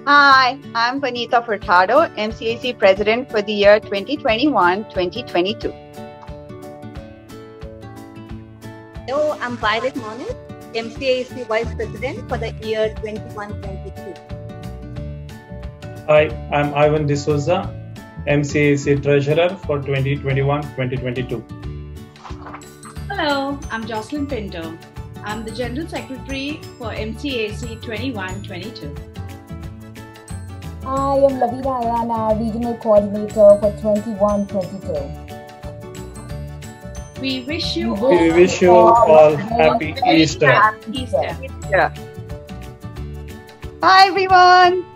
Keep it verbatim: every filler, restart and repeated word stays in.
Hi, I'm Vanita Furtado, M C A E C President for the year twenty twenty-one twenty twenty-two. Hello, I'm Violet Monu, M C A E C Vice President for the year twenty-one twenty-two. Hi, I'm Ivan D'Souza, M C A E C Treasurer for twenty twenty-one twenty twenty-two. Hello, I'm Jocelyn Pinto. I'm the General Secretary for M C A E C twenty-one twenty-two. I am Lavina Ayana, Regional Coordinator for twenty-one twenty-two. We wish you We all, wish you all happy Easter. Happy Easter. Yeah. Bye, everyone.